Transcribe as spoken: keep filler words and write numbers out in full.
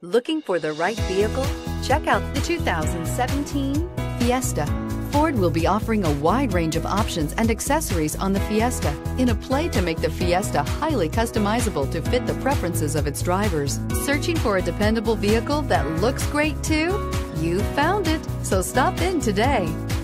Looking for the right vehicle? Check out the two thousand seventeen Fiesta. Ford will be offering a wide range of options and accessories on the Fiesta in a play to make the Fiesta highly customizable to fit the preferences of its drivers. Searching for a dependable vehicle that looks great too? You found it, so stop in today.